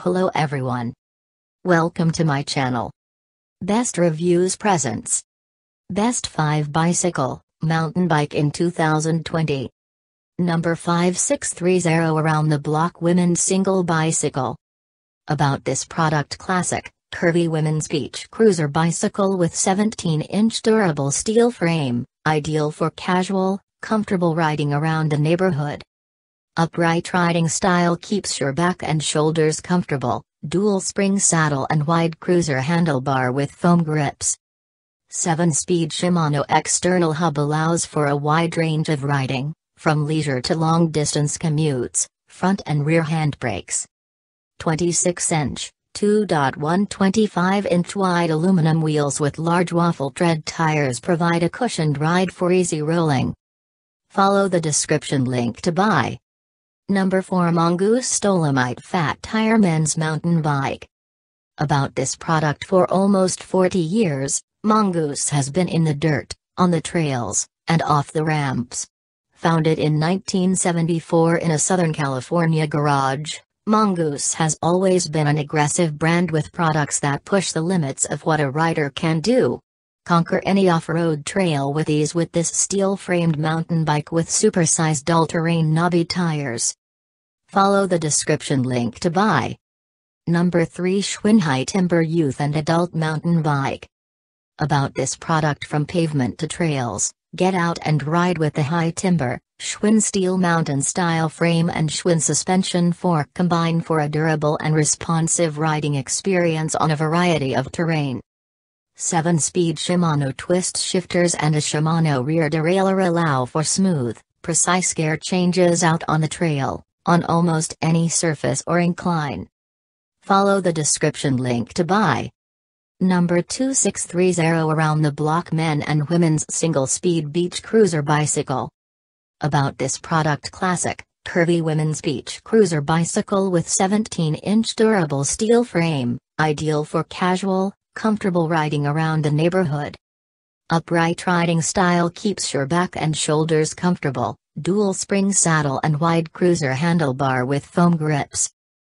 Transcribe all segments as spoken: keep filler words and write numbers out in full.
Hello everyone. Welcome to my channel. Best Reviews presents Best five Bicycle, Mountain Bike in two thousand twenty. Number five six three zero Around the Block Women's Single Bicycle. About this product: classic, curvy women's beach cruiser bicycle with seventeen inch durable steel frame, ideal for casual, comfortable riding around the neighborhood. Upright riding style keeps your back and shoulders comfortable, dual spring saddle and wide cruiser handlebar with foam grips. seven speed Shimano external hub allows for a wide range of riding, from leisure to long distance commutes, front and rear handbrakes. twenty-six inch, two point one twenty-five inch wide aluminum wheels with large waffle tread tires provide a cushioned ride for easy rolling. Follow the description link to buy. Number four Mongoose Dolomite Fat Tire Men's Mountain Bike. About this product: for almost forty years, Mongoose has been in the dirt, on the trails, and off the ramps. Founded in nineteen seventy-four in a Southern California garage, Mongoose has always been an aggressive brand with products that push the limits of what a rider can do. Conquer any off-road trail with ease with this steel-framed mountain bike with supersized all-terrain knobby tires. Follow the description link to buy. Number three Schwinn High Timber Youth and Adult Mountain Bike. About this product: from pavement to trails, get out and ride with the High Timber, Schwinn steel mountain-style frame and Schwinn suspension fork combine for a durable and responsive riding experience on a variety of terrain. seven speed Shimano twist shifters and a Shimano rear derailleur allow for smooth, precise gear changes out on the trail, on almost any surface or incline. Follow the description link to buy. Number two six three zero Around the Block Men and Women's Single Speed Beach Cruiser Bicycle. About this product: classic, curvy women's beach cruiser bicycle with seventeen inch durable steel frame, ideal for casual, comfortable riding around the neighborhood. Upright riding style keeps your back and shoulders comfortable, dual spring saddle and wide cruiser handlebar with foam grips.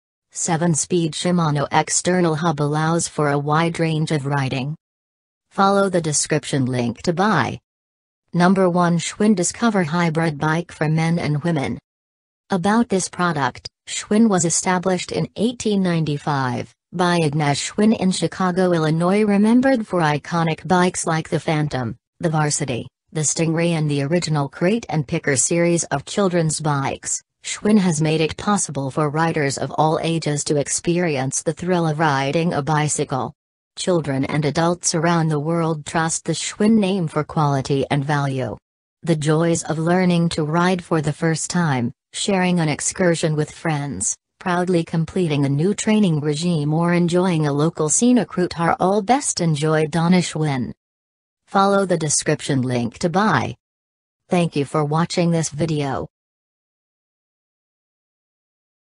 seven speed Shimano external hub allows for a wide range of riding. Follow the description link to buy. Number one Schwinn Discover Hybrid Bike for Men and Women. About this product: Schwinn was established in eighteen ninety-five. By Ignaz Schwinn in Chicago, Illinois, remembered for iconic bikes like the Phantom, the Varsity, the Stingray and the original Crate and Picker series of children's bikes. Schwinn has made it possible for riders of all ages to experience the thrill of riding a bicycle. Children and adults around the world trust the Schwinn name for quality and value. The joys of learning to ride for the first time, sharing an excursion with friends, proudly completing a new training regime, or enjoying a local scenic route are all best enjoyed on a Schwinn. Follow the description link to buy. Thank you for watching this video.